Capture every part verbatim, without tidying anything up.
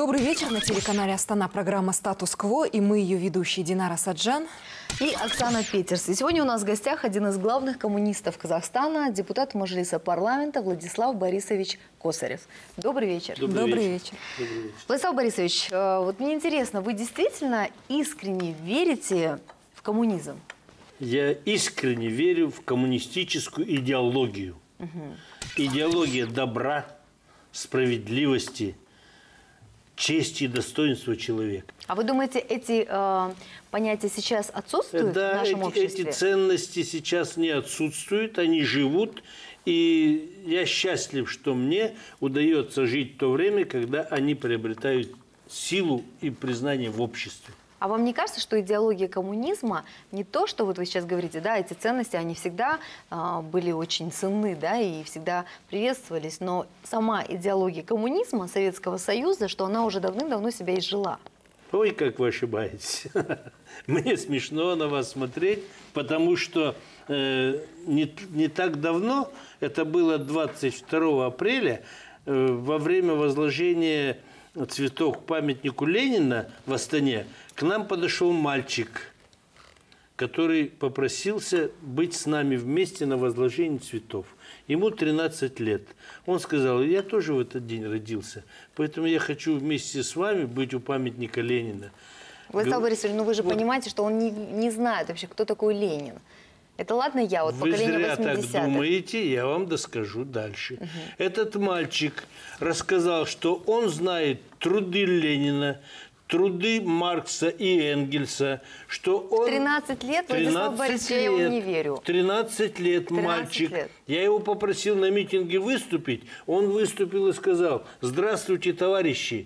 Добрый вечер. На телеканале Астана программа «Статус-кво». И мы, ее ведущие, Динара Саджан и Оксана Петерс. И сегодня у нас в гостях один из главных коммунистов Казахстана, депутат Мажилиса парламента Владислав Борисович Косарев. Добрый вечер. Добрый, Добрый вечер. вечер. вечер. Владислав Борисович, вот мне интересно, вы действительно искренне верите в коммунизм? Я искренне верю в коммунистическую идеологию. Угу. Идеология добра, справедливости, чести и достоинства человека. А вы думаете, эти э, понятия сейчас отсутствуют да, в нашем эти, обществе? эти ценности сейчас не отсутствуют, они живут. И я счастлив, что мне удается жить в то время, когда они приобретают силу и признание в обществе. А вам не кажется, что идеология коммунизма не то, что вот вы сейчас говорите, да, эти ценности, они всегда э, были очень ценны, да, и всегда приветствовались, но сама идеология коммунизма Советского Союза, что она уже давным-давно себя изжила? Ой, как вы ошибаетесь. Мне смешно на вас смотреть, потому что э, не, не так давно, это было двадцать второго апреля, э, во время возложения цветов к памятнику Ленина в Астане, к нам подошел мальчик, который попросился быть с нами вместе на возложении цветов. Ему тринадцать лет. Он сказал: я тоже в этот день родился, поэтому я хочу вместе с вами быть у памятника Ленина. Владислав Борисович, ну вы же вот понимаете, что он не, не знает вообще, кто такой Ленин. Это ладно я, вот Вы поколение зря восьмидесятых. так думаете, я вам доскажу дальше. Угу. Этот мальчик рассказал, что он знает труды Ленина, труды Маркса и Энгельса, что он... тринадцать лет, Владислав Борисович, я ему не верю. тринадцать лет тринадцать мальчик. Лет. Я его попросил на митинге выступить, он выступил и сказал: здравствуйте, товарищи.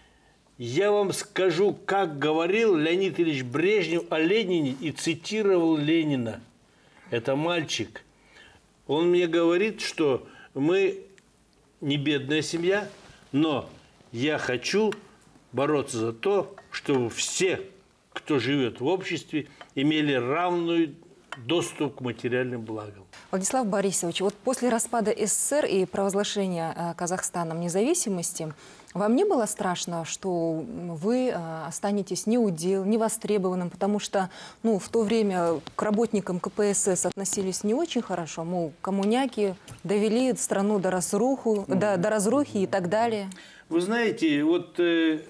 Я вам скажу, как говорил Леонид Ильич Брежнев о Ленине и цитировал Ленина. Это мальчик. Он мне говорит, что мы не бедная семья, но я хочу бороться за то, чтобы все, кто живет в обществе, имели равный доступ к материальным благам. Владислав Борисович, вот после распада СССР и провозглашения Казахстаном независимости, вам не было страшно, что вы останетесь неудел, невостребованным, потому что ну, в то время к работникам ка пэ эс эс относились не очень хорошо, мол, коммуняки довели страну до, разруху, mm. до, до разрухи и так далее? Вы знаете, вот э,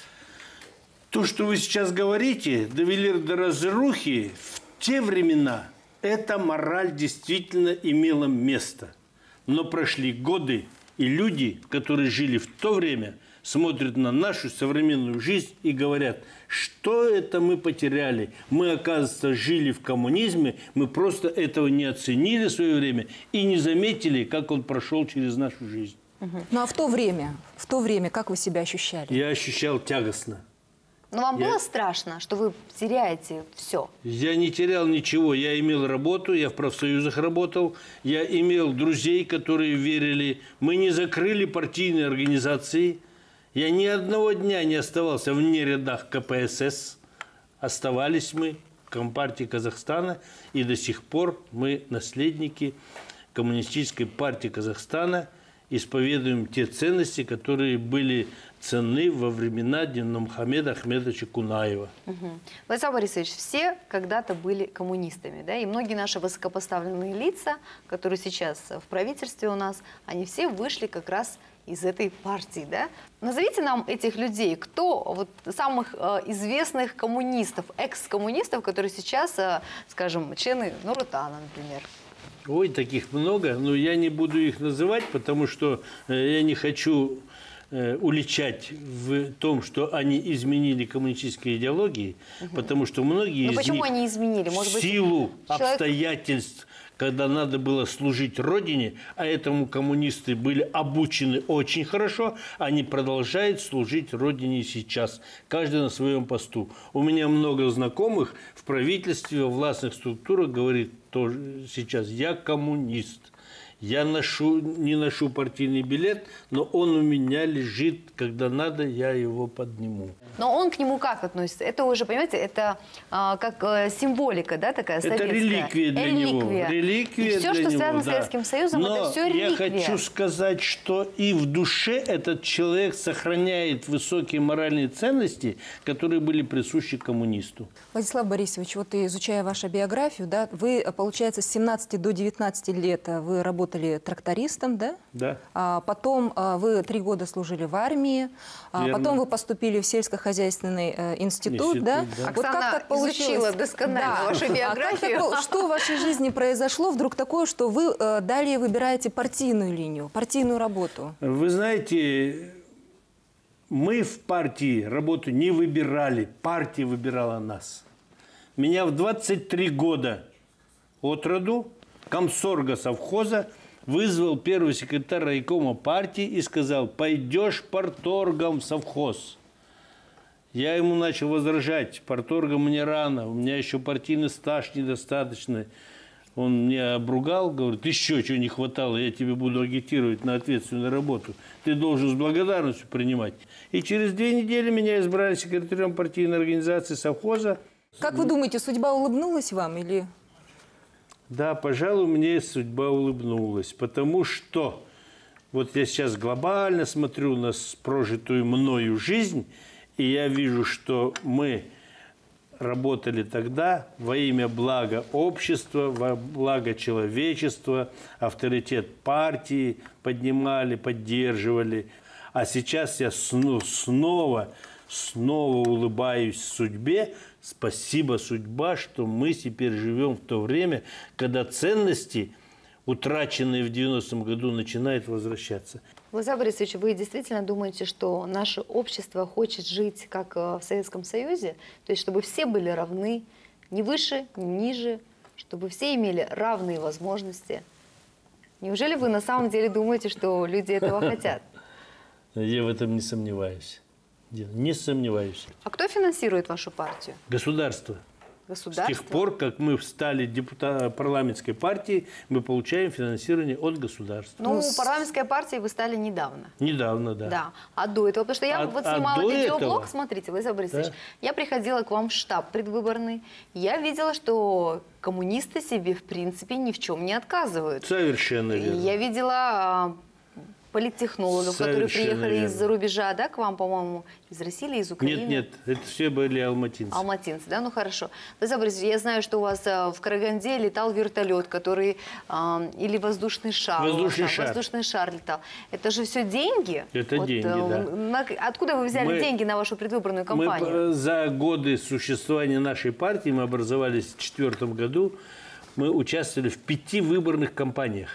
то, что вы сейчас говорите, довели до разрухи, в те времена эта мораль действительно имела место. Но прошли годы, и люди, которые жили в то время, смотрят на нашу современную жизнь и говорят: что это мы потеряли? Мы, оказывается, жили в коммунизме, мы просто этого не оценили в свое время и не заметили, как он прошел через нашу жизнь. Угу. Ну а в то время, в то время, как вы себя ощущали? Я ощущал тягостно. Но вам я... было страшно, что вы теряете все? Я не терял ничего. Я имел работу, я в профсоюзах работал, я имел друзей, которые верили. Мы не закрыли партийные организации. Я ни одного дня не оставался вне рядах ка пэ эс эс. Оставались мы в Компартии Казахстана, и до сих пор мы наследники Коммунистической партии Казахстана, исповедуем те ценности, которые были ценны во времена Динмухамеда Ахмедовича Кунаева. Угу. Владислав Борисович, все когда-то были коммунистами, да, и многие наши высокопоставленные лица, которые сейчас в правительстве у нас, они все вышли как раз из этой партии, да? Назовите нам этих людей, кто вот самых э, известных коммунистов, экс-коммунистов, которые сейчас, э, скажем, члены Нур-Отана, например. Ой, таких много, но я не буду их называть, потому что э, я не хочу э, уличать в том, что они изменили коммунистические идеологии, угу. потому что многие но из почему них они изменили? Может в силу быть, человек... обстоятельств, когда надо было служить Родине, а этому коммунисты были обучены очень хорошо, они продолжают служить Родине и сейчас, каждый на своем посту. У меня много знакомых в правительстве, во властных структурах говорит тоже сейчас: я коммунист, Я ношу, не ношу партийный билет, но он у меня лежит, когда надо, я его подниму. Но он к нему как относится? Это уже, понимаете, это а, как а, символика, да, такая советская. Это реликвия для него. Реликвия. И все, для что него, связано да. с Советским Союзом, но это все реликвия. я хочу сказать, что и в душе этот человек сохраняет высокие моральные ценности, которые были присущи коммунисту. Владислав Борисович, вот изучая вашу биографию, да, вы, получается, с семнадцати до девятнадцати лет вы работали трактористом, да? Да. А потом а, вы три года служили в армии, а Верно. потом вы поступили в сельскохозяйственный э, институт, Институт, да? да. Вот Оксана как так получилось? изучила досконально вашу А как биографию. так, что в вашей жизни произошло вдруг такое, что вы э, далее выбираете партийную линию, партийную работу? Вы знаете, мы в партии работу не выбирали, партия выбирала нас. Меня в двадцать три года от роду комсорга совхоза вызвал первый секретарь райкома партии и сказал: пойдешь парторгом в совхоз. Я ему начал возражать: парторгом мне рано, у меня еще партийный стаж недостаточный. Он меня обругал, говорит: еще чего не хватало, я тебе буду агитировать на ответственную работу. Ты должен с благодарностью принимать. И через две недели меня избрали секретарем партийной организации совхоза. Как вы думаете, судьба улыбнулась вам или... Да, пожалуй, мне судьба улыбнулась, потому что вот я сейчас глобально смотрю на прожитую мною жизнь, и я вижу, что мы работали тогда во имя блага общества, во благо человечества, авторитет партии поднимали, поддерживали. А сейчас я снова, снова улыбаюсь судьбе. Спасибо, судьба, что мы теперь живем в то время, когда ценности, утраченные в девяностом году, начинают возвращаться. Владимир Борисович, вы действительно думаете, что наше общество хочет жить как в Советском Союзе? То есть, чтобы все были равны, ни выше, ни ниже, чтобы все имели равные возможности? Неужели вы на самом деле думаете, что люди этого хотят? Я в этом не сомневаюсь. Не сомневаюсь. А кто финансирует вашу партию? Государство. Государство? С тех пор, как мы стали депутатом парламентской партии, мы получаем финансирование от государства. Ну, у парламентской партии вы стали недавно. Недавно, да. Да. А до этого? Потому что я А- вот а снимала до видеоблог, этого? смотрите, Владимир Борисович, Да. я приходила к вам в штаб предвыборный, я видела, что коммунисты себе, в принципе, ни в чем не отказывают. Совершенно верно. Я видела а, политтехнологов, которые Совершенно приехали верно. из-за рубежа, да, к вам, по-моему, из России или из Украины? Нет, нет, это все были алматинцы. Алматинцы, да, ну хорошо. Владимир Борисович, я знаю, что у вас а, в Караганде летал вертолет, который, а, или воздушный шар. у вас Воздушный там, шар. Воздушный шар летал. Это же все деньги? Это деньги, э, да. на- откуда вы взяли Мы- деньги на вашу предвыборную Мы кампанию? э, за годы существования нашей партии, мы образовались в две тысячи четвёртом году, мы участвовали в пяти выборных кампаниях.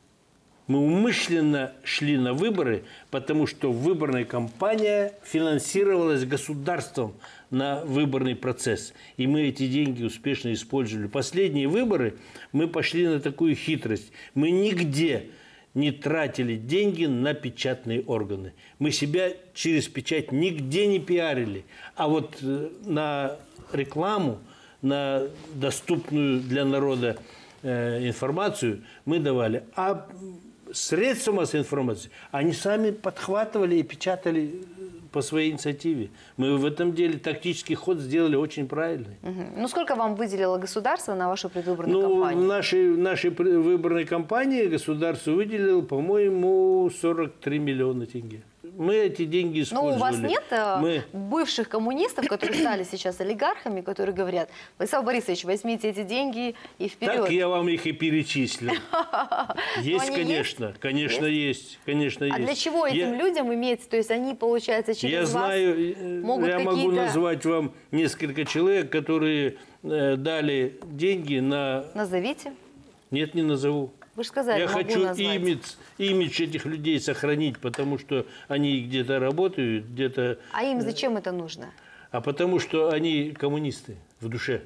Мы умышленно шли на выборы, потому что выборная кампания финансировалась государством на выборный процесс. И мы эти деньги успешно использовали. Последние выборы мы пошли на такую хитрость. Мы нигде не тратили деньги на печатные органы. Мы себя через печать нигде не пиарили. А вот э, на рекламу, на доступную для народа э, информацию мы давали. А средства массовой информации, они сами подхватывали и печатали по своей инициативе. Мы в этом деле тактический ход сделали очень правильный. Мгм. Ну, сколько вам выделило государство на вашу предвыборную Ну, в кампанию? нашей, в нашей при- выборной кампании государство выделило, по-моему, сорок три миллиона тенге. Мы эти деньги Ну, использовали. у вас нет э, Мы... бывших коммунистов, которые стали сейчас олигархами, которые говорят: Владислав Борисович, возьмите эти деньги и вперед. Так я вам их и перечислил. Есть, они конечно, конечно есть, конечно А есть. для чего этим Я- людям иметь? То есть они, получается, через Я вас знаю, э, могут я могу какие-то- назвать вам несколько человек, которые э, дали деньги на... Назовите. Нет, не назову. Вы же сказали, Я могу хочу назвать. имидж, имидж этих людей сохранить, потому что они где-то работают, где-то... А им зачем это нужно? А потому что они коммунисты в душе.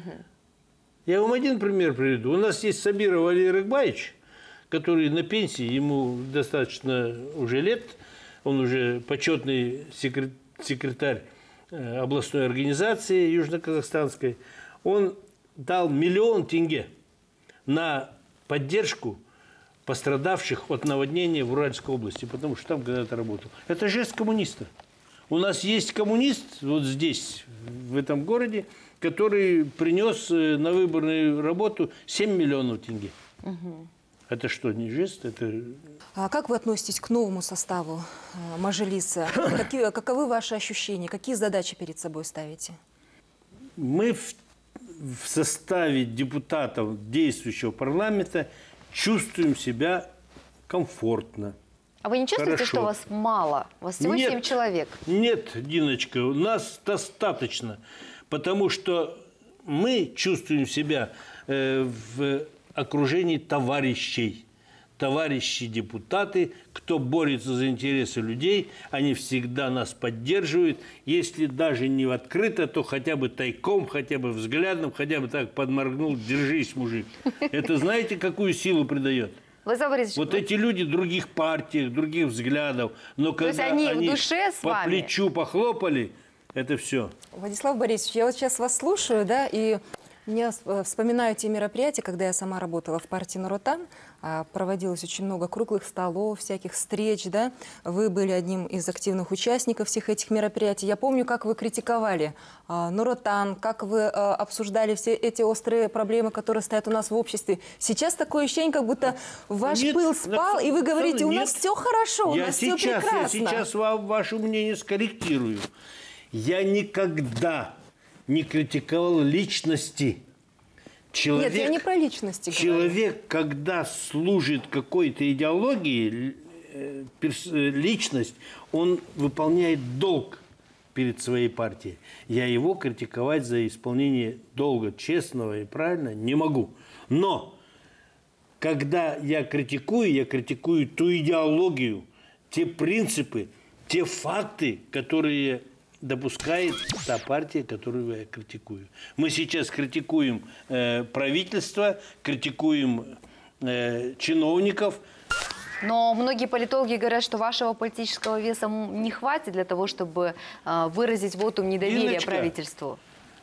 Я вам один пример приведу. У нас есть Сабиров Али Рыгбаевич, который на пенсии, ему достаточно уже лет, он уже почетный секрет- секретарь э, областной организации южно-казахстанской. Он дал миллион тенге на поддержку пострадавших от наводнения в Уральской области, потому что там когда-то работал. Это жест коммуниста. У нас есть коммунист вот здесь, в этом городе, который принес на выборную работу семь миллионов тенге. Угу. Это что, не жест? Это... А как вы относитесь к новому составу э, Мажилиса? Какие, каковы ваши ощущения? Какие задачи перед собой ставите? Мы в, в составе депутатов действующего парламента чувствуем себя комфортно. А вы не чувствуете, Хорошо. что вас мало? У вас всего Нет, семь человек. Нет, Диночка, у нас достаточно. Потому что мы чувствуем себя э, в окружении товарищей. Товарищи депутаты, кто борется за интересы людей, они всегда нас поддерживают. Если даже не открыто, то хотя бы тайком, хотя бы взглядом, хотя бы так подморгнул, держись, мужик. Это знаете, какую силу придает? Владислав Борисович, Вот вы... эти люди других партий, других взглядов, но То есть когда они они в душе с по вами? плечу похлопали, это все. Владислав Борисович, я вот сейчас вас слушаю, да, и я вспоминаю те мероприятия, когда я сама работала в партии Нур-Отан, проводилось очень много круглых столов, всяких встреч, да. Вы были одним из активных участников всех этих мероприятий. Я помню, как вы критиковали Нур-Отан, как вы обсуждали все эти острые проблемы, которые стоят у нас в обществе. Сейчас такое ощущение, как будто ваш Нет, пыл спал, и вы говорите, у нет. нас все хорошо, у я нас сейчас, все прекрасно. Я сейчас вам ваше мнение скорректирую. Я никогда не критиковал личности. Человек, Нет, я не про личности Человек, говорю. Когда служит какой-то идеологии, личность, он выполняет долг перед своей партией. Я его критиковать за исполнение долга честного и правильно не могу. Но когда я критикую, я критикую ту идеологию, те принципы, те факты, которые допускает та партия, которую я критикую. Мы сейчас критикуем э, правительство, критикуем э, чиновников. Но многие политологи говорят, что вашего политического веса не хватит для того, чтобы э, выразить вотум недоверия Диночка, правительству.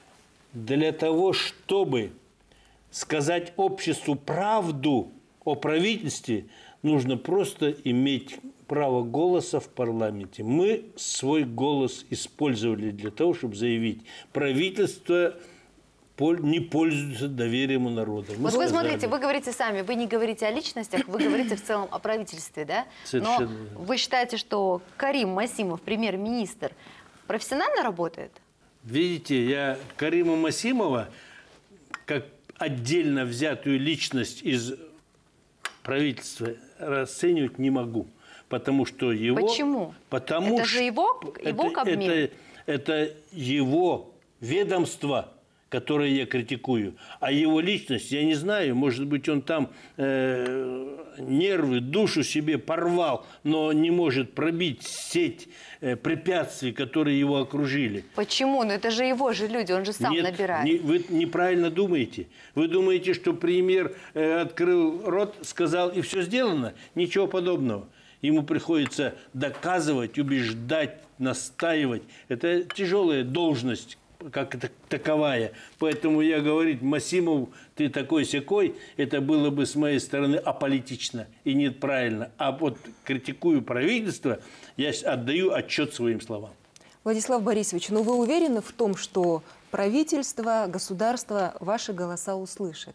Для того, чтобы сказать обществу правду о правительстве, нужно просто иметь право голоса в парламенте. Мы свой голос использовали для того, чтобы заявить, правительство не пользуется доверием у народа. Мы вот сказали. вы смотрите, вы говорите сами, вы не говорите о личностях, вы говорите в целом о правительстве, да? Совершенно. Но вы считаете, что Карим Масимов, премьер-министр, профессионально работает? Видите, я Карима Масимова, как отдельно взятую личность из правительства, расценивать не могу. Потому что его... Почему? Потому это же его, его это, Кабмин. Это, это его ведомство, которое я критикую. А его личность, я не знаю, может быть, он там э, нервы, душу себе порвал, но не может пробить сеть э, препятствий, которые его окружили. Почему? Ну это же его же люди, он же сам Нет, набирает. Не, вы неправильно думаете. Вы думаете, что премьер э, открыл рот, сказал, и все сделано? Ничего подобного. Ему приходится доказывать, убеждать, настаивать. Это тяжелая должность, как таковая. Поэтому я говорить, Масимов, ты такой-сякой, это было бы с моей стороны аполитично и неправильно. А вот критикую правительство, я отдаю отчет своим словам. Владислав Борисович, ну вы уверены в том, что правительство, государство ваши голоса услышит?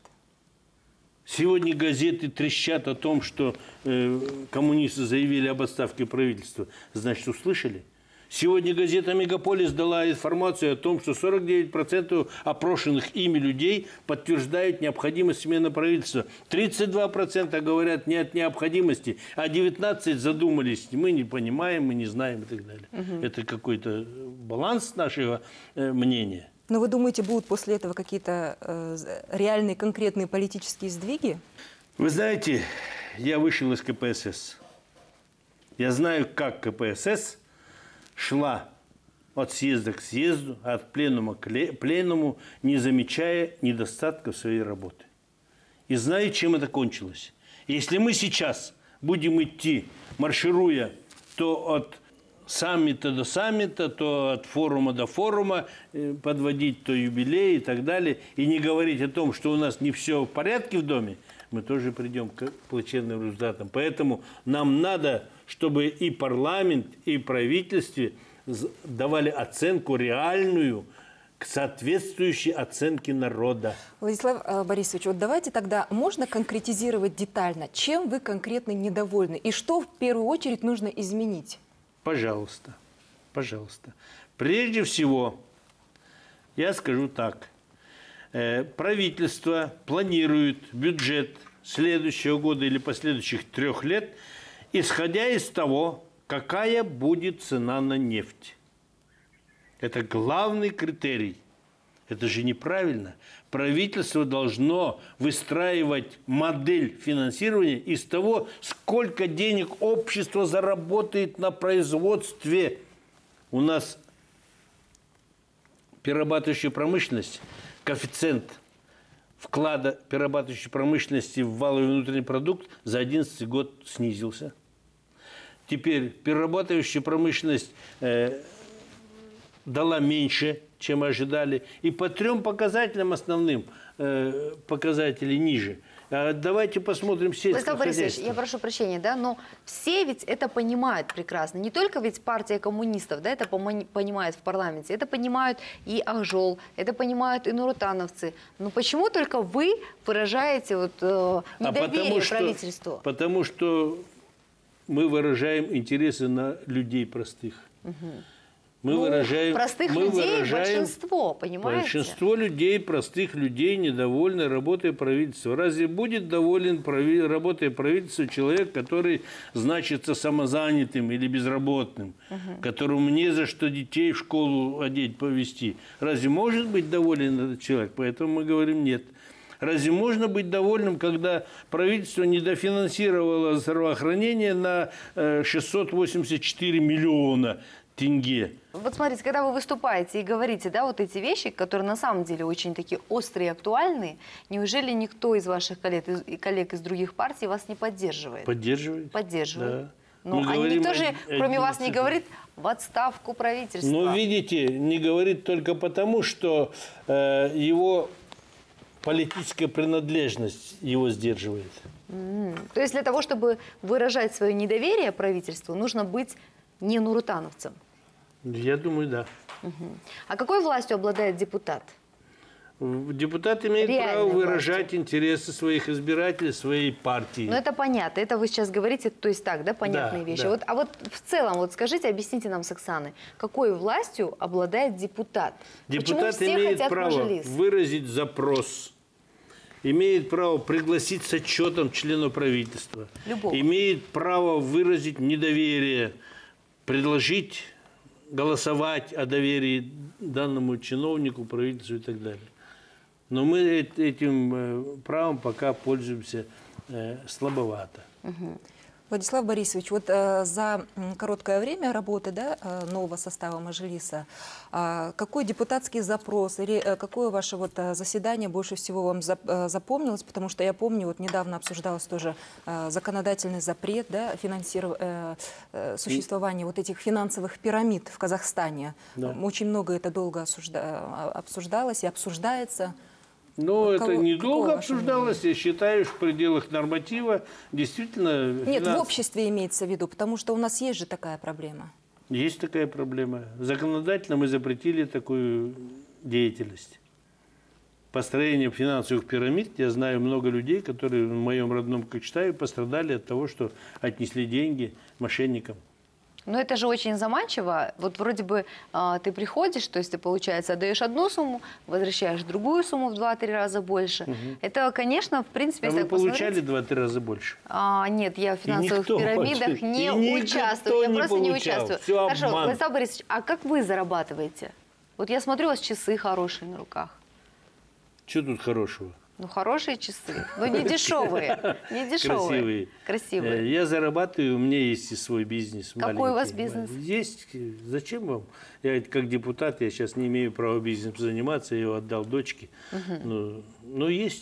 Сегодня газеты трещат о том, что э, коммунисты заявили об отставке правительства. Значит, услышали? Сегодня газета «Мегаполис» дала информацию о том, что сорок девять процентов опрошенных ими людей подтверждают необходимость смены правительства. тридцать два процента говорят нет необходимости, а девятнадцать процентов задумались. Мы не понимаем, мы не знаем и так далее. Угу. Это какой-то баланс нашего э, мнения. Но вы думаете, будут после этого какие-то э, реальные, конкретные политические сдвиги? Вы знаете, я вышел из ка пэ эс эс. Я знаю, как ка пэ эс эс шла от съезда к съезду, от пленума к пленуму, не замечая недостатков своей работы. И знаю, чем это кончилось. Если мы сейчас будем идти, маршируя то от саммита до саммита, то от форума до форума, подводить то юбилей и так далее, и не говорить о том, что у нас не все в порядке в доме, мы тоже придем к плачевным результатам. Поэтому нам надо, чтобы и парламент, и правительство давали оценку реальную, к соответствующей оценке народа. Владислав э, Борисович, вот давайте тогда, можно конкретизировать детально, чем вы конкретно недовольны и что в первую очередь нужно изменить? Пожалуйста, пожалуйста. Прежде всего, я скажу так. Э, правительство планирует бюджет следующего года или последующих трех лет, исходя из того, какая будет цена на нефть. Это главный критерий. Это же неправильно. Правительство должно выстраивать модель финансирования из того, сколько денег общество заработает на производстве. У нас перерабатывающая промышленность, коэффициент вклада перерабатывающей промышленности в валовый внутренний продукт за одиннадцатый год снизился. Теперь перерабатывающая промышленность э, дала меньше, чем ожидали. И по трем показателям основным э, показатели ниже. А давайте посмотрим сельское Владислав Борисович, хозяйство. я прошу прощения, да, но все ведь это понимают прекрасно. Не только ведь партия коммунистов, да, это понимает в парламенте, это понимают и Ахжол, это понимают и нуротановцы. Но почему только вы выражаете вот, э, недоверие а потому что, правительству? Потому что мы выражаем интересы на людей простых. Угу. Мы ну, выражаем, простых мы людей выражаем, большинство, понимаете? Большинство людей, простых людей, недовольны работой правительства. Разве будет доволен прави, работой правительства человек, который значится самозанятым или безработным, угу. которому не за что детей в школу одеть, повезти? Разве может быть доволен этот человек? Поэтому мы говорим нет. Разве можно быть довольным, когда правительство недофинансировало здравоохранение на шестьсот восемьдесят четыре миллиона тенге? Вот смотрите, когда вы выступаете и говорите, да, вот эти вещи, которые на самом деле очень такие острые и актуальные, неужели никто из ваших коллег, из, коллег из других партий вас не поддерживает? Поддерживает. Поддерживает. Да. Но а никто же, кроме вас, не говорит в отставку правительства. Ну, видите, не говорит только потому, что э, его политическая принадлежность его сдерживает. Mm-hmm. То есть для того, чтобы выражать свое недоверие правительству, нужно быть не нуротановцем? Я думаю, да. Угу. А какой властью обладает депутат? Депутат имеет Реальной право выражать властью. Интересы своих избирателей, своей партии. Ну, это понятно. Это вы сейчас говорите, то есть так, да, понятные да, вещи. Да. Вот, а вот в целом, вот скажите, объясните нам с Оксаной, какой властью обладает депутат? Депутат Почему все имеет хотят право мажилис? выразить запрос, имеет право пригласить с отчетом члена правительства, Любого. Имеет право выразить недоверие, предложить голосовать о доверии данному чиновнику, правительству и так далее. Но мы этим правом пока пользуемся слабовато. Угу. Владислав Борисович, вот э, за короткое время работы, да, э, нового состава Мажилиса, э, какой депутатский запрос или э, какое ваше вот, э, заседание больше всего вам за, э, запомнилось? Потому что я помню, вот недавно обсуждалось тоже э, законодательный запрет, да, финансиров... э, э, существования и... вот этих финансовых пирамид в Казахстане. Да. Очень много это долго осужда... обсуждалось и обсуждается. Но Кого, это недолго обсуждалось, мнение? Я считаю, в пределах норматива действительно... Нет, финанс... в обществе имеется в виду, потому что у нас есть же такая проблема. Есть такая проблема. Законодательно мы запретили такую деятельность. Построение финансовых пирамид. Я знаю много людей, которые в моем родном Кокштае пострадали от того, что отнесли деньги мошенникам. Но это же очень заманчиво. Вот вроде бы э, ты приходишь, то есть ты, получается, отдаешь одну сумму, возвращаешь другую сумму в два-три раза больше. Угу. Это, конечно, в принципе... А если вы получали два-три раза больше? А, нет, я в финансовых пирамидах не и участвую. Я не просто получал. не участвую. Все Хорошо, обман. Владислав Борисович, а как вы зарабатываете? Вот я смотрю, у вас часы хорошие на руках. Что тут хорошего? Ну, хорошие часы, но не дешевые. Не дешевые. Красивые. Красивые. Я зарабатываю, у меня есть и свой бизнес. Какой маленький. у вас бизнес? Есть. Зачем вам? Я как депутат, я сейчас не имею права бизнесом заниматься, я его отдал дочке. Угу. Но, но есть.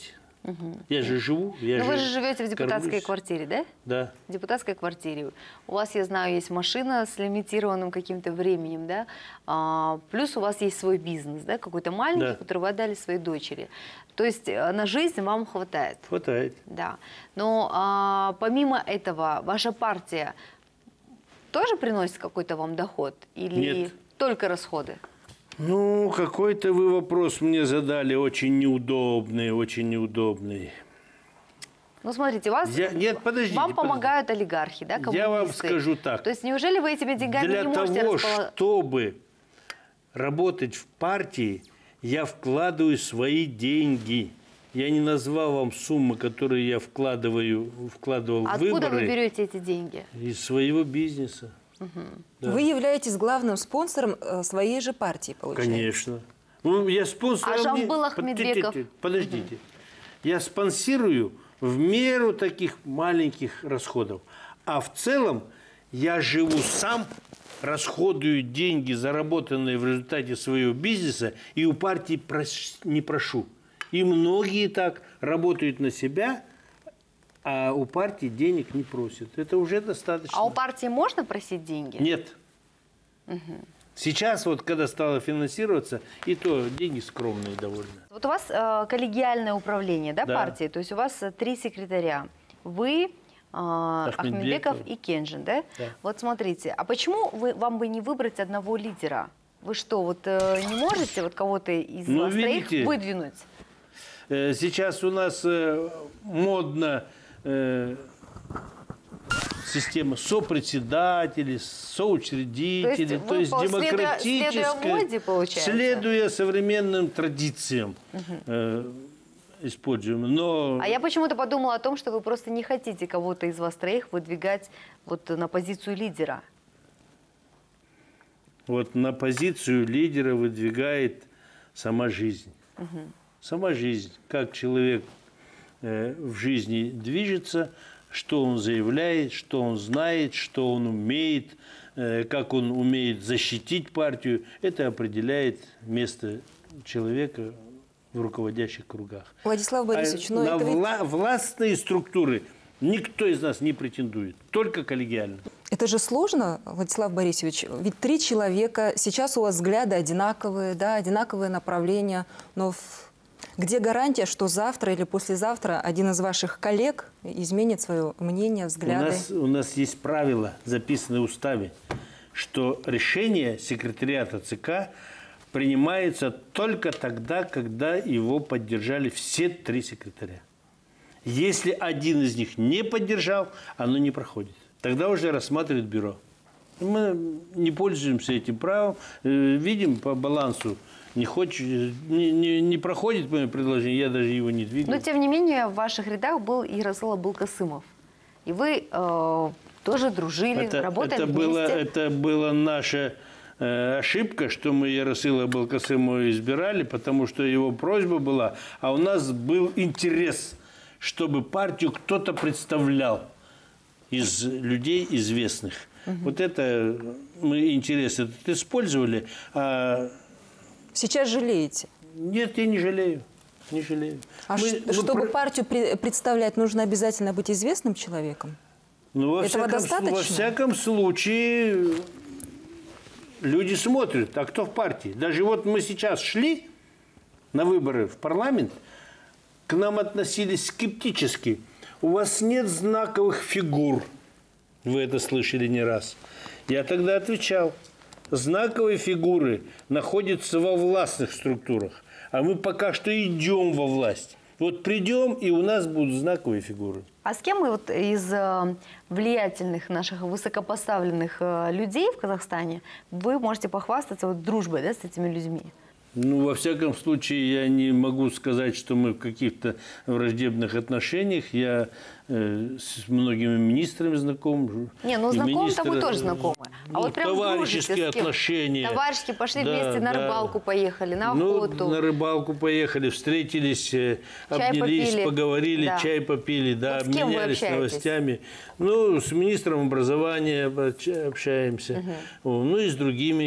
Я же живу. Я Ну, же вы же живете в депутатской кормлюсь. квартире, да? Да. В депутатской квартире. У вас, я знаю, есть машина с лимитированным каким-то временем, да? А, плюс у вас есть свой бизнес, да, какой-то маленький, Да. который вы отдали своей дочери. То есть э, на жизнь вам хватает. Хватает. Да. Но а, помимо этого, ваша партия тоже приносит какой-то вам доход? Или Нет. только расходы? Ну, какой-то вы вопрос мне задали очень неудобный, очень неудобный. Ну, смотрите, вас, Я- нет, подождите, вам подождите. помогают олигархи, да, коммунисты? Я вам скажу так. То есть неужели вы этими деньгами Для не можете того, располагать? чтобы работать в партии, я вкладываю свои деньги. Я не назвал вам суммы, которые я вкладываю, вкладывал в Откуда выборы вы берете эти деньги? из своего бизнеса. Да. Вы являетесь главным спонсором э, своей же партии, получается? Конечно. Ну, я спонсором... А не- Жамбыл Под- Ахмедбеков? Подождите. Я спонсирую в меру таких маленьких расходов. А в целом я живу сам, расходую деньги, заработанные в результате своего бизнеса, и у партии прос- не прошу. И многие так работают на себя, а у партии денег не просят. Это уже достаточно. А у партии можно просить деньги? Нет. Сейчас вот, когда стало финансироваться, и то деньги скромные довольно. Вот у вас э, коллегиальное управление, да, Да. партии? То есть у вас э, три секретаря. Вы, э, Ахмедбеков и Кенжин, да? Да. Вот смотрите, а почему вы, вам бы не выбрать одного лидера? Вы что, вот э, не можете вот кого-то из Ну, вас троих видите, выдвинуть? Э, Сейчас у нас э, модно э, система сопредседателей, соучредителей, То то есть есть, вы, следуя- демократическая, следуя моде, получается? следуя современным традициям э, используем. Но А я почему-то подумала о том, что вы просто не хотите кого-то из вас троих выдвигать вот на позицию лидера. вот на позицию лидера выдвигает сама жизнь. Сама жизнь, как человек э, в жизни движется, что он заявляет, что он знает, что он умеет, э, как он умеет защитить партию, это определяет место человека в руководящих кругах. Владислав Борисович, А но на это ведь- вла- властные структуры никто из нас не претендует, только коллегиально. Это же сложно, Владислав Борисович. Ведь три человека, сейчас у вас взгляды одинаковые, да, одинаковые направления, но в- где гарантия, что завтра или послезавтра один из ваших коллег изменит свое мнение, У взгляды? нас, у нас есть правило, записанное в уставе, что решение секретариата ЦК принимается только тогда, когда его поддержали все три секретаря. Если один из них не поддержал, оно не проходит. Тогда уже рассматривает бюро. Мы не пользуемся этим правом, э, видим по балансу, не, хочет, не, не, не проходит мое предложение, я даже его не двигаю. Но, тем не менее, в ваших рядах был Ярослав Булкасымов. И вы э, тоже дружили, Это, работали это, вместе. было, это была наша э, ошибка, что мы Яросыла Балкасымова избирали, потому что его просьба была, а у нас был интерес, чтобы партию кто-то представлял из людей известных. Вот это мы интерес этот использовали, а Сейчас жалеете. нет, я не жалею. Не жалею. А Мы- ш- мы чтобы про- партию пре- представлять, нужно обязательно быть известным человеком? Ну, во, Этого всяком, достаточно? во всяком случае, люди смотрят, а кто в партии. Даже вот мы сейчас шли на выборы в парламент, к нам относились скептически. У вас нет знаковых фигур. Вы это слышали не раз. Я тогда отвечал. Знаковые фигуры находятся во властных структурах, а мы пока что идем во власть. Вот придем, и у нас будут знаковые фигуры. А с кем вы вот из э, влиятельных наших высокопоставленных э, людей в Казахстане вы можете похвастаться вот дружбой, да, с этими людьми? Ну, во всяком случае, я не могу сказать, что мы в каких-то враждебных отношениях. Я э, с многими министрами знаком. Не, ну И знакомы-то вы министры, тоже знакомы. А ну, вот прям товарищеские дружите с кем? отношения. Товарищи пошли Да, вместе на да. рыбалку, поехали, на Ну, охоту. на рыбалку поехали, встретились, э, Чай обнялись, попили. поговорили, Да. чай попили, да, Вот с кем вы обменялись общаетесь? новостями. Ну, с министром образования общ- общаемся, О, ну и с другими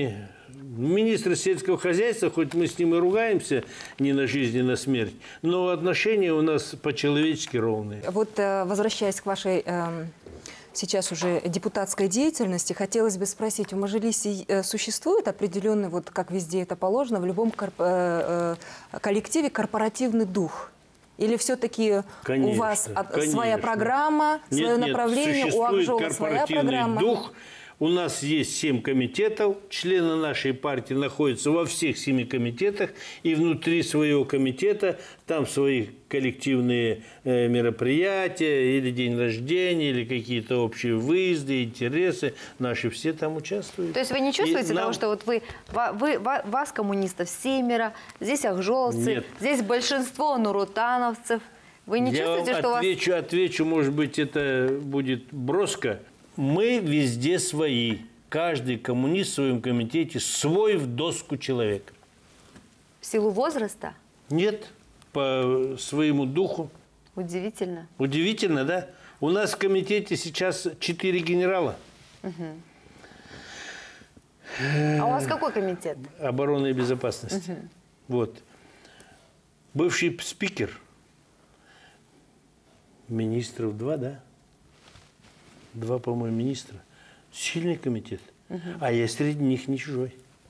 Министр сельского хозяйства, хоть мы с ним и ругаемся не на жизнь, не на смерть, но отношения у нас по-человечески ровные. Вот э, возвращаясь к вашей эм, сейчас уже депутатской деятельности, хотелось бы спросить, у Мажилиси э, существует определенный, вот как везде это положено, в любом корп- э, э, коллективе корпоративный дух? Или все-таки у вас от- конечно. своя программа, свое Нет, нет, направление, у существует Акжола своя корпоративный программа? дух. У нас есть семь комитетов, члены нашей партии находятся во всех семи комитетах, и внутри своего комитета там свои коллективные э, мероприятия, или день рождения, или какие-то общие выезды, интересы, наши все там участвуют. То есть вы не чувствуете И нам- того, что вот вы, ва- вы, ва- вас, коммунистов, семеро, здесь акжолцы, Нет. здесь большинство нуротановцев. Вы не Я чувствуете, вам что у вас... отвечу, отвечу, может быть, это будет броско. Мы везде свои. Каждый коммунист в своем комитете свой в доску человек. В силу возраста? Нет, по своему духу. Удивительно. Удивительно, да? У нас в комитете сейчас четыре генерала. А у вас какой комитет? Обороны и безопасности. Вот. Бывший спикер. Министров два, да? Два, по-моему, министра. Сильный комитет. А я среди них не чужой.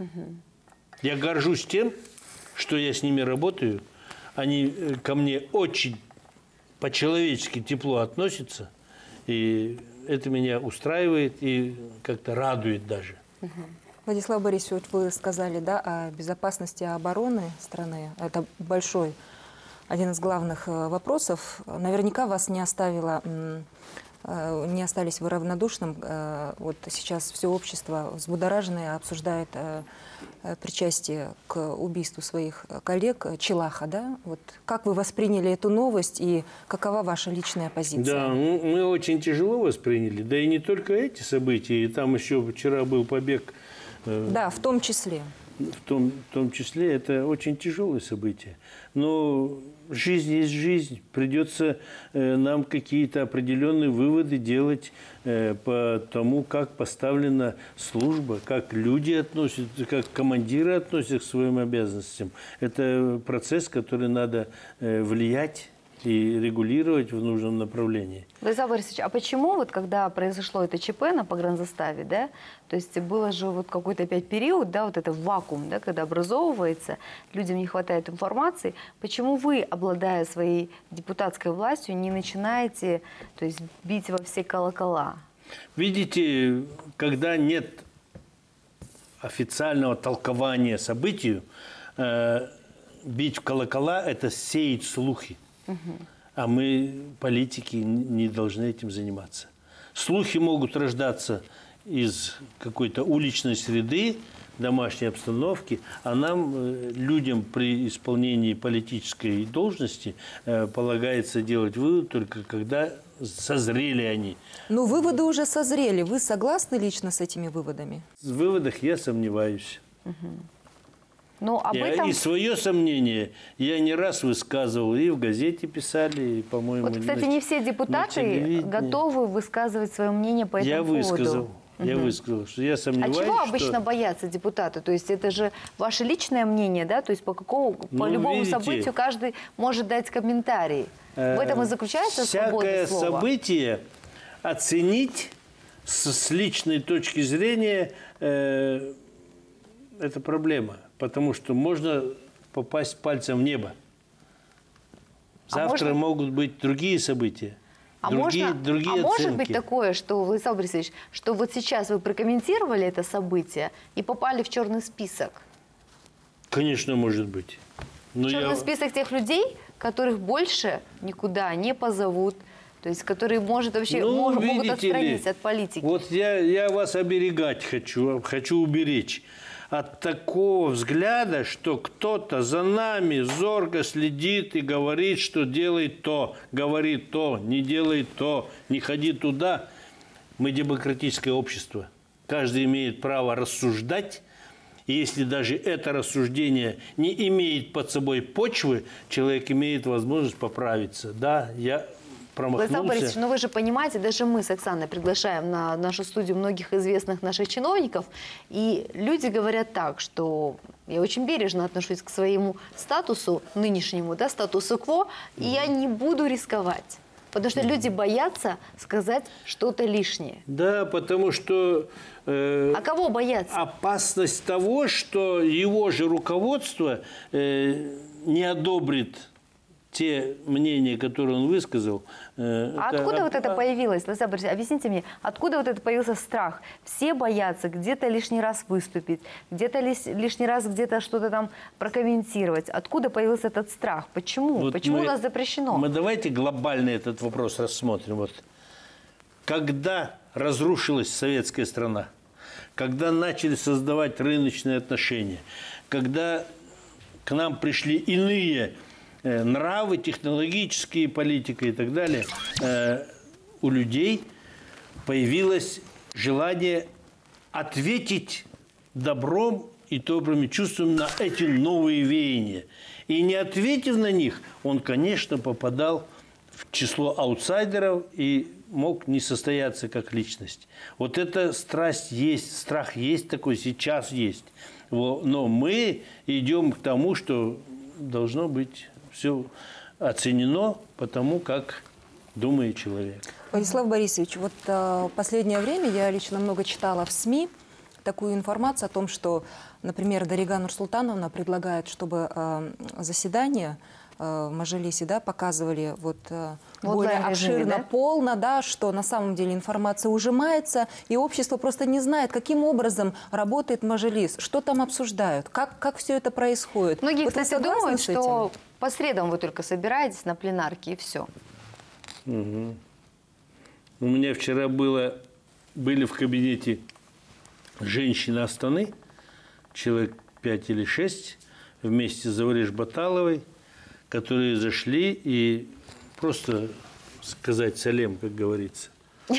Я горжусь тем, что я с ними работаю. Они э, ко мне очень по-человечески тепло относятся. И это меня устраивает и как-то радует даже. Владислав Борисович, вот вы сказали, да, о безопасности и обороны страны. Это большой, один из главных э, вопросов. Наверняка вас не оставило, м, э, не остались вы равнодушным. Э, Вот сейчас все общество взбудораженное обсуждает э, э, причастие к убийству своих коллег э, Челаха, да? Вот как вы восприняли эту новость и какова ваша личная позиция? Да, ну, мы очень тяжело восприняли. Да и не только эти события. И там еще вчера был побег. э, Да, в том числе. В том, в том числе это очень тяжелое событие. Но жизнь есть жизнь. Придется э, нам какие-то определенные выводы делать э, по тому, как поставлена служба, как люди относятся, как командиры относятся к своим обязанностям. Это процесс, который надо э, влиять и регулировать в нужном направлении. Владислав Борисович, а почему вот когда произошло это ЧП на погранзаставе, да, то есть было же вот какой-то опять период, да, вот это вакуум, да, когда образовывается, людям не хватает информации, почему вы, обладая своей депутатской властью, не начинаете, то есть бить во все колокола? Видите, когда нет официального толкования событию, э, бить в колокола – это сеять слухи. А мы, политики, не должны этим заниматься. Слухи могут рождаться из какой-то уличной среды, домашней обстановки, а нам, э, людям при исполнении политической должности, э, полагается делать вывод только когда созрели они. Ну, выводы уже созрели. Вы согласны лично с этими выводами? В выводах я сомневаюсь. Ну, об Я этом... и свое сомнение я не раз высказывал, и в газете писали, и, по-моему, Вот, кстати, на- не все на депутаты телевидении. готовы высказывать свое мнение по этому Я поводу. высказал, я высказал, что я А сомневаюсь, чего что... обычно боятся депутаты? То есть это же ваше личное мнение, да? То есть по какому, по Ну, любому видите, событию каждый может дать комментарий. В этом и заключается свобода Всякое слова. событие оценить с, с личной точки зрения э, это проблема, потому что можно попасть пальцем в небо. А Завтра можно- могут быть другие события, А, другие, можно, другие а оценки. может быть такое, что, Владислав Борисович, что вот сейчас вы прокомментировали это событие и попали в черный список? Конечно, может быть. Но Черный я- список тех людей, которых больше никуда не позовут, то есть которые, может, вообще Ну, мож- могут видите отстранить ли, от политики. Вот я, я вас оберегать хочу, хочу уберечь от такого взгляда, что кто-то за нами зорко следит и говорит, что делай то, говорит то, не делай то, не ходи туда. Мы демократическое общество. Каждый имеет право рассуждать. И если даже это рассуждение не имеет под собой почвы, человек имеет возможность поправиться. Да, я промахнулся. Владислав Борисович, ну вы же понимаете, даже мы с Оксаной приглашаем на нашу студию многих известных наших чиновников, и люди говорят так, что я очень бережно отношусь к своему статусу нынешнему, да, статусу кво, и я не буду рисковать. Потому что люди боятся сказать что-то лишнее. Да, потому что... Э, а кого боятся? Опасность того, что его же руководство э, не одобрит те мнения, которые он высказал. Э, а это, откуда а, вот это а, появилось? Владислав Борисович, объясните мне, откуда вот это появился страх? Все боятся где-то лишний раз выступить, где-то лишний раз где-то что-то там прокомментировать. Откуда появился этот страх? Почему? Вот Почему мы, у нас запрещено? Мы давайте глобально этот вопрос рассмотрим. Вот. Когда разрушилась советская страна, когда начали создавать рыночные отношения, когда к нам пришли иные э, нравы, технологические, политика и так далее, э, у людей появилось желание ответить добром и добрыми чувствами на эти новые веяния. И не ответив на них, он, конечно, попадал в число аутсайдеров и мог не состояться как личность. Вот эта страсть есть, страх есть такой, сейчас есть. Но мы идем к тому, что должно быть все оценено по тому, как думает человек. Владислав Борисович, вот в последнее время я лично много читала в СМИ такую информацию о том, что, например, Дарига Нурсултановна предлагает, чтобы э, заседание в Мажилисе, да, показывали вот, вот более обширно, да? полно, да, что на самом деле информация ужимается, и общество просто не знает, каким образом работает Мажилис, что там обсуждают, как, как все это происходит. Многие, вот кстати, думают, что по средам вы только собираетесь на пленарке, и все. Угу. У меня вчера было, были в кабинете женщины Астаны, человек пять или шесть, вместе с Завариш Баталовой, которые зашли и просто сказать салем, как говорится.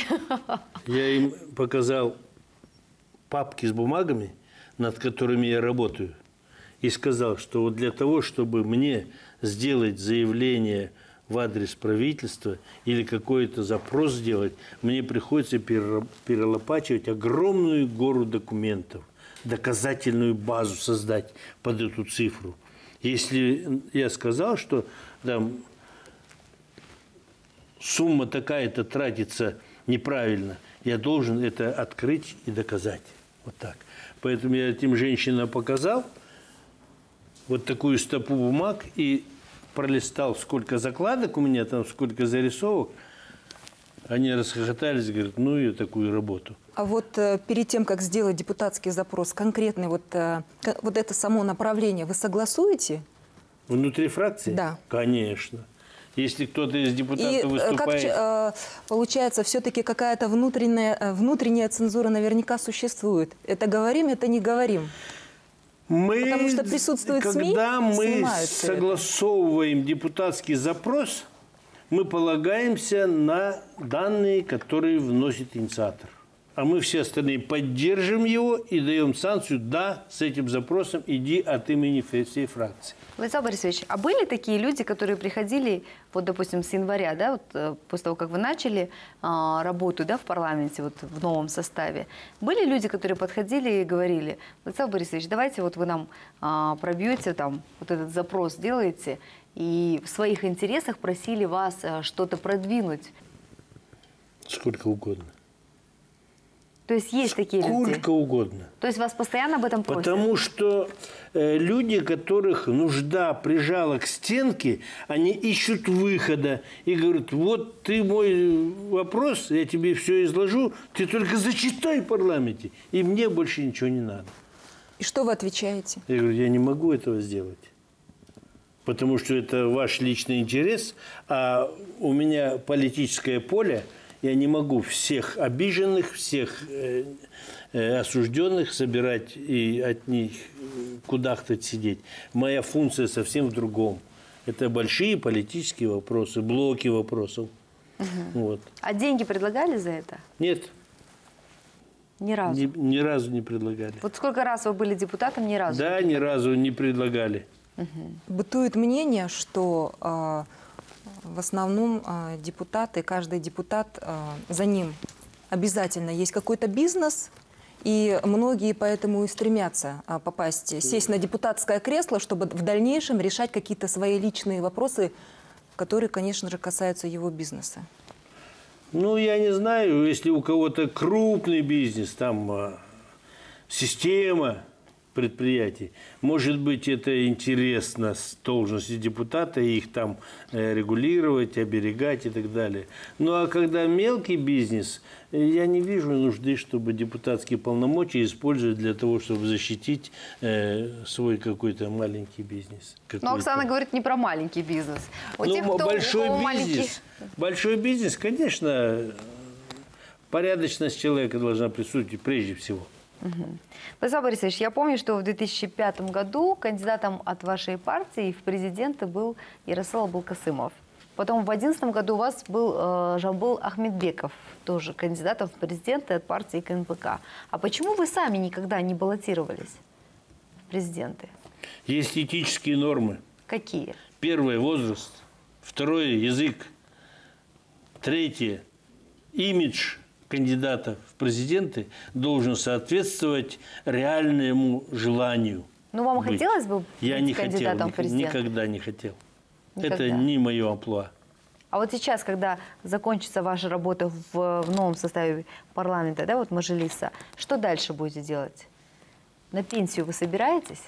Я им показал папки с бумагами, над которыми я работаю, и сказал, что вот для того, чтобы мне сделать заявление в адрес правительства или какой-то запрос сделать, мне приходится перелопачивать огромную гору документов, доказательную базу создать под эту цифру. Если я сказал, что там сумма такая-то тратится неправильно, я должен это открыть и доказать. Вот так. Поэтому я этим женщинам показал вот такую стопу бумаг и пролистал, сколько закладок у меня там, сколько зарисовок. Они расхохотались, говорят, ну и такую работу. А вот э, перед тем, как сделать депутатский запрос, конкретный вот, э, вот это само направление вы согласуете? Внутри фракции? Да. Конечно. Если кто-то из депутатов и, выступает... И как, э, получается, все-таки какая-то внутренняя, внутренняя цензура наверняка существует. Это говорим, это не говорим. Мы, Потому что присутствует СМИ, когда мы согласовываем это. депутатский запрос, мы полагаемся на данные, которые вносит инициатор. А мы все остальные поддержим его и даем санкцию, да, с этим запросом иди от имени всей фракции. Владислав Борисович, а были такие люди, которые приходили, вот, допустим, с января, да, вот, после того, как вы начали а, работу, да, в парламенте, вот, в новом составе, были люди, которые подходили и говорили, Владислав Борисович, давайте вот вы нам а, пробьете, там, вот этот запрос делаете, и в своих интересах просили вас а, что-то продвинуть? Сколько угодно. То есть есть такие люди? Сколько угодно. То есть вас постоянно об этом просят? Потому что э, люди, которых нужда прижала к стенке, они ищут выхода и говорят, вот ты мой вопрос, я тебе все изложу, ты только зачитай в парламенте, и мне больше ничего не надо. И что вы отвечаете? Я говорю, я не могу этого сделать. Потому что это ваш личный интерес, а у меня политическое поле, я не могу всех обиженных, всех э, э, осужденных собирать и от них кудахтать сидеть. Моя функция совсем в другом. Это большие политические вопросы, блоки вопросов. Угу. Вот. А деньги предлагали за это? Нет. Ни разу? Ни, ни разу не предлагали. Вот сколько раз вы были депутатом, ни разу? Да, ни разу не предлагали. Угу. Бытует мнение, что... Э, в основном э, депутаты, каждый депутат, э, за ним обязательно есть какой-то бизнес, и многие поэтому и стремятся э, попасть, сесть на депутатское кресло, чтобы в дальнейшем решать какие-то свои личные вопросы, которые, конечно же, касаются его бизнеса. Ну, я не знаю, если у кого-то крупный бизнес, там э, система предприятий, может быть, это интересно с должности депутата, их там э, регулировать, оберегать и так далее. Ну, а когда мелкий бизнес, я не вижу нужды, чтобы депутатские полномочия использовать для того, чтобы защитить э, свой какой-то маленький бизнес. Но Оксана говорит не про маленький бизнес. У ну, тех, кто, большой у бизнес, маленький... большой бизнес, конечно, порядочность человека должна присутствовать прежде всего. Угу. Владислав Борисович, я помню, что в две тысячи пятом году кандидатом от вашей партии в президенты был Ярослав Абылкасымов. Потом в две тысячи одиннадцатом году у вас был э, Жамбыл Ахметбеков, тоже кандидатом в президенты от партии ка эн пэ ка. А почему вы сами никогда не баллотировались в президенты? Есть этические нормы. Какие? Первое – возраст. Второе – язык. Третье – имидж кандидата в президенты должен соответствовать реальному желанию. Ну, вам быть. хотелось бы быть Я не кандидатом хотел, в президенты? никогда не хотел. Никогда. Это не мое амплуа. А вот сейчас, когда закончится ваша работа в, в новом составе парламента, да, вот Мажилиса, что дальше будете делать? На пенсию вы собираетесь?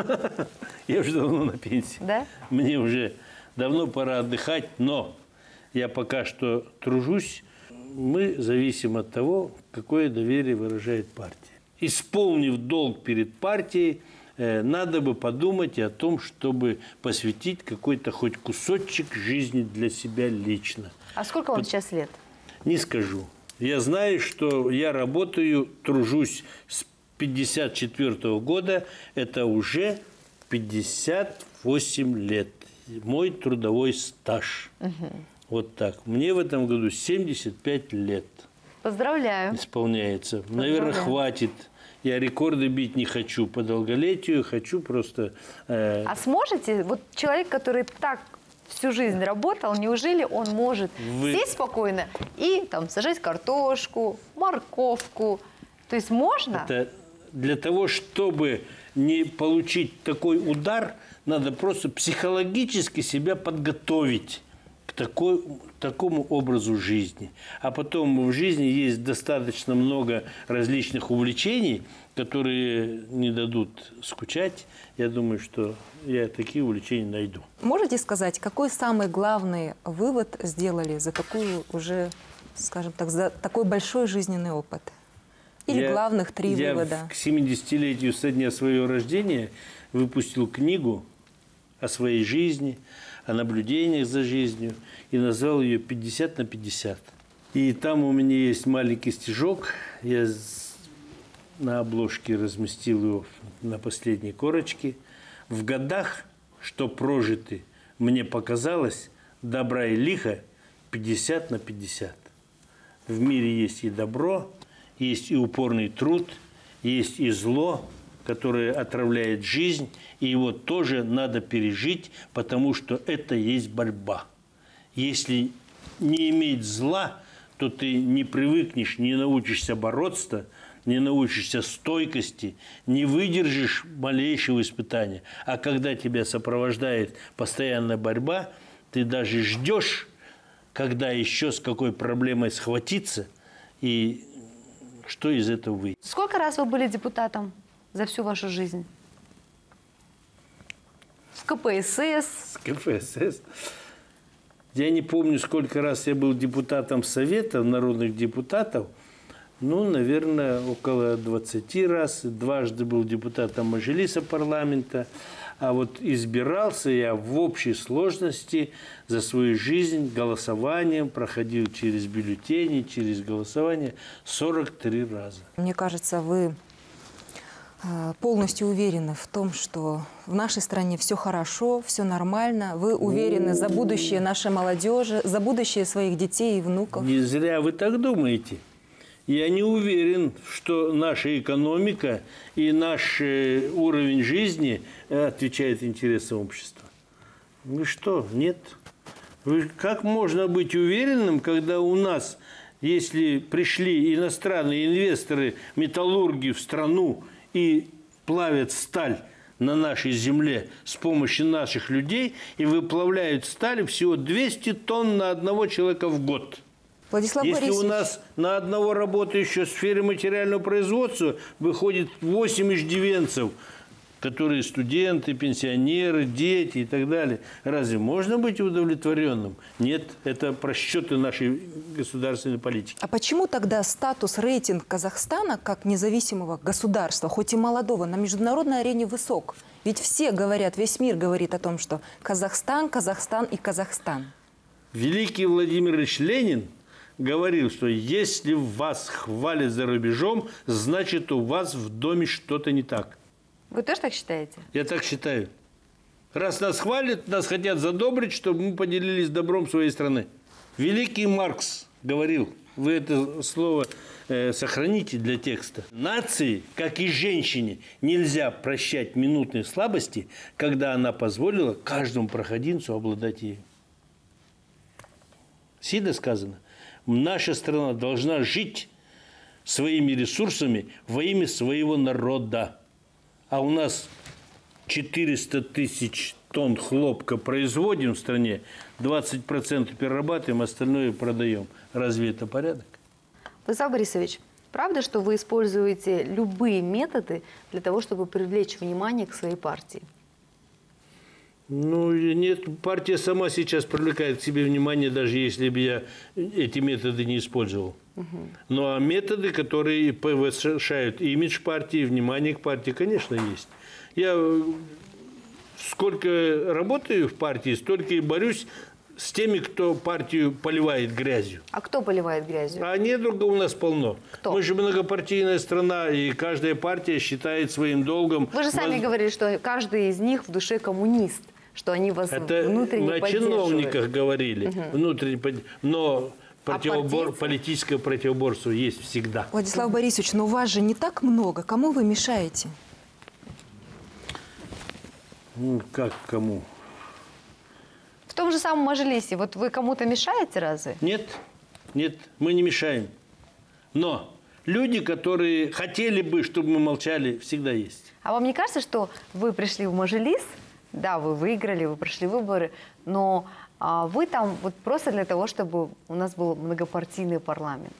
Я уже давно на пенсии. Да? Мне уже давно пора отдыхать, но я пока что тружусь. Мы зависим от того, какое доверие выражает партия. Исполнив долг перед партией, э, надо бы подумать и о том, чтобы посвятить какой-то хоть кусочек жизни для себя лично. А сколько вам Под... сейчас лет? Не скажу. Я знаю, что я работаю, тружусь с пятьдесят четвёртого года. Это уже пятьдесят восемь лет. Мой трудовой стаж. Угу. Вот так. Мне в этом году семьдесят пять лет. Поздравляю. Исполняется. Поздравляю. Наверное, хватит. Я рекорды бить не хочу по долголетию, хочу просто... Э... А сможете, вот человек, который так всю жизнь работал, неужели он может Вы... сесть спокойно и там сажать картошку, морковку? То есть можно? Это для того, чтобы не получить такой удар, надо просто психологически себя подготовить к такой, такому образу жизни. А потом в жизни есть достаточно много различных увлечений, которые не дадут скучать. Я думаю, что я такие увлечения найду. Можете сказать, какой самый главный вывод сделали за такую уже, скажем так, за такой большой жизненный опыт? Или я, главных три я вывода? К семидесятилетию со дня своего рождения выпустил книгу о своей жизни, о наблюдениях за жизнью и назвал ее пятьдесят на пятьдесят. И там у меня есть маленький стишок. Я на обложке разместил его на последней корочке. В годах, что прожиты, мне показалось, добра и лиха пятьдесят на пятьдесят. В мире есть и добро, есть и упорный труд, есть и зло, которое отравляет жизнь, и его тоже надо пережить, потому что это есть борьба. Если не иметь зла, то ты не привыкнешь, не научишься бороться, не научишься стойкости, не выдержишь малейшего испытания. А когда тебя сопровождает постоянная борьба, ты даже ждешь, когда еще с какой проблемой схватиться, и что из этого выйдет. Сколько раз вы были депутатом за всю вашу жизнь? В ка пэ эс эс? С ка пэ эс эс. Я не помню, сколько раз я был депутатом Совета народных депутатов. Ну, наверное, около двадцати раз. Дважды был депутатом Мажилиса парламента. А вот избирался я в общей сложности за свою жизнь голосованием, проходил через бюллетени, через голосование сорок три раза. Мне кажется, вы полностью уверены в том, что в нашей стране все хорошо, все нормально. Вы уверены за будущее нашей молодежи, за будущее своих детей и внуков. Не зря вы так думаете. Я не уверен, что наша экономика и наш уровень жизни отвечает интересам общества. Ну что, нет. Вы, как можно быть уверенным, когда у нас, если пришли иностранные инвесторы, металлурги в страну и плавят сталь на нашей земле с помощью наших людей и выплавляют сталь всего двести тонн на одного человека в год? Владислав Если Борисович, у нас на одного работающего в сфере материального производства выходит восемь иждивенцев, которые студенты, пенсионеры, дети и так далее, разве можно быть удовлетворенным? Нет, это просчеты нашей государственной политики. а почему тогда статус, рейтинг Казахстана как независимого государства, хоть и молодого, на международной арене высок? Ведь все говорят, весь мир говорит о том, что Казахстан, Казахстан и Казахстан. Великий Владимир Ильич Ленин говорил, что если вас хвалят за рубежом, значит, у вас в доме что-то не так. Вы тоже так считаете? Я так считаю. Раз нас хвалят, нас хотят задобрить, чтобы мы поделились добром своей страны. Великий Маркс говорил, вы это слово э, сохраните для текста. Нации, как и женщине, нельзя прощать минутной слабости, когда она позволила каждому проходимцу обладать ею. Сильно сказано. Наша страна должна жить своими ресурсами во имя своего народа. А у нас четыреста тысяч тонн хлопка производим в стране, двадцать процентов перерабатываем, остальное продаем. Разве это порядок? Владислав Борисович, правда, что вы используете любые методы для того, чтобы привлечь внимание к своей партии? Ну, нет, партия сама сейчас привлекает к себе внимание, даже если бы я эти методы не использовал. Угу. Ну, а методы, которые повышают имидж партии, внимание к партии, конечно, есть. Я сколько работаю в партии, столько и борюсь с теми, кто партию поливает грязью. А кто поливает грязью? А недруга у нас полно. Кто? Мы же многопартийная страна, и каждая партия считает своим долгом... Вы же сами воз... говорили, говорили, что каждый из них в душе коммунист, что они вас это внутренне мы о поддерживают. чиновниках говорили, угу. внутренне, но противобор... А политическое противоборство есть всегда. Владислав Борисович, но вас же не так много. Кому вы мешаете? Ну, как кому? В том же самом Мажилисе, вот вы кому-то мешаете разве? Нет, нет, мы не мешаем. Но люди, которые хотели бы, чтобы мы молчали, всегда есть. А вам не кажется, что вы пришли в Мажилис, да, вы выиграли, вы прошли выборы, но а, вы там вот просто для того, чтобы у нас был многопартийный парламент?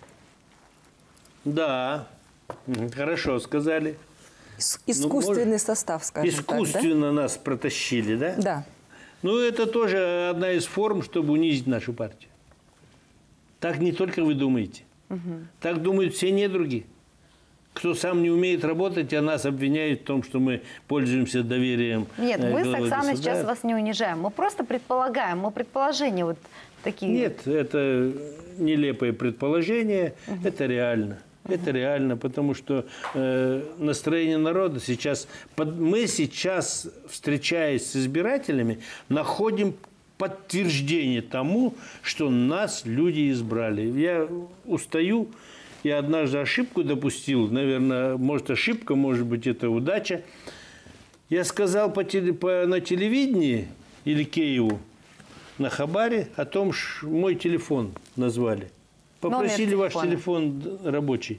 Да, хорошо сказали. Искусственный ну, может, состав, скажем искусственно так, да? нас протащили, да? Да. Ну, это тоже одна из форм, чтобы унизить нашу партию. Так не только вы думаете. Угу. Так думают все недруги. Кто сам не умеет работать, а нас обвиняют в том, что мы пользуемся доверием. Нет, мы с Оксаной сейчас вас не унижаем. Мы просто предполагаем, мы предположения вот такие. Нет, это нелепое предположение, угу. это реально. Угу. Это реально, потому что э, настроение народа сейчас... Под, мы сейчас, встречаясь с избирателями, находим подтверждение тому, что нас люди избрали. Я устаю, я однажды ошибку допустил, наверное, может ошибка, может быть это удача. Я сказал по теле, по, на телевидении Илькееву на Хабаре о том, что мой телефон назвали. Попросили ваш телефон рабочий.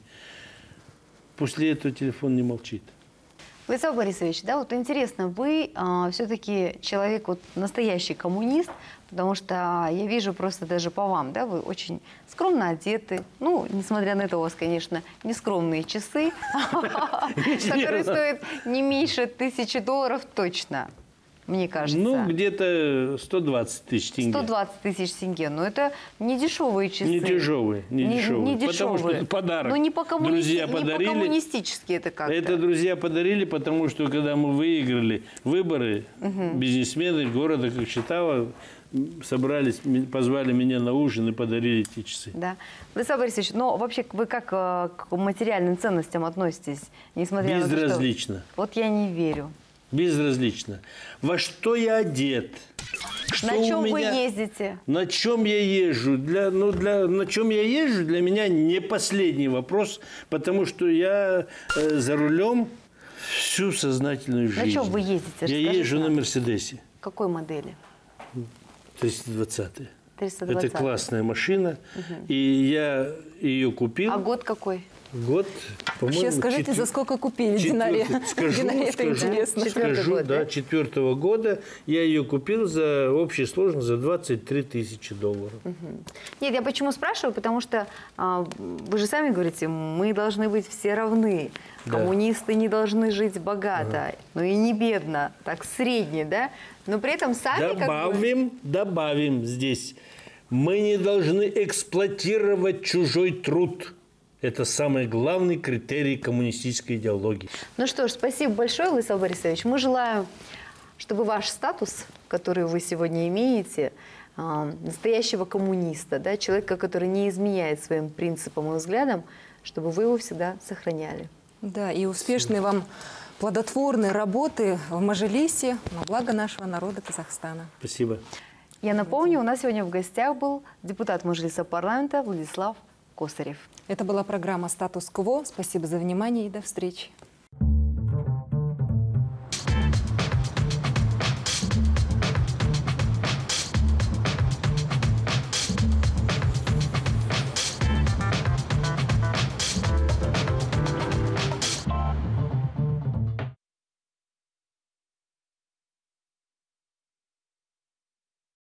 После этого телефон не молчит. Владислав Борисович, да, вот интересно, вы а, все-таки человек, вот, настоящий коммунист, потому что я вижу просто даже по вам, да, вы очень скромно одеты. Ну, несмотря на это, у вас, конечно, нескромные часы, которые стоят не меньше тысячи долларов точно. Мне кажется. Ну, где-то сто двадцать тысяч тенге. сто двадцать тысяч тенге. Но это не дешевые часы. Не дешевые, не, не дешевые. Не дешевые. Потому что это подарок. Ну, не по-коммунисти... Друзья подарили. Не по-коммунистически это как-то. Это друзья подарили, потому что, когда мы выиграли выборы, угу. бизнесмены города Кокшетау собрались, позвали меня на ужин и подарили эти часы. Да. Владислав Борисович, но вообще вы как к материальным ценностям относитесь? Несмотря Безразлично. На то, что... Вот я не верю. Безразлично. Во что я одет? Что на чем меня, вы ездите? На чем я езжу? Для, ну, для, на чем я езжу, для меня не последний вопрос, потому что я э, за рулем всю сознательную жизнь. На чем вы ездите? Я езжу нам. на Мерседесе. Какой модели? триста двадцатая. триста Это двадцать. классная машина. И я ее купил. А год какой? Год, по-моему, Вообще скажите, четвер- за сколько купили Динаре? четвертый- Скажу, Динаре это скажу, интересно. Четвертый скажу, год, да, да? четвертого года. Я ее купил за общей сложность за двадцать три тысячи долларов. Нет, я почему спрашиваю? Потому что а, вы же сами говорите, мы должны быть все равны. Да. Коммунисты не должны жить богато, но и не бедно, так средне, да? Но при этом сами как бы... Добавим, добавим здесь. Мы не должны эксплуатировать чужой труд. Это самый главный критерий коммунистической идеологии. Ну что ж, спасибо большое, Владислав Борисович. Мы желаем, чтобы ваш статус, который вы сегодня имеете, а, настоящего коммуниста, да, человека, который не изменяет своим принципам и взглядам, чтобы вы его всегда сохраняли. Да, и успешной вам плодотворной работы в Мажилисе на благо нашего народа Казахстана. Спасибо. Я напомню, у нас сегодня в гостях был депутат Мажилиса парламента Владислав Косарев. Это была программа «Статус-кво». Спасибо за внимание и до встречи.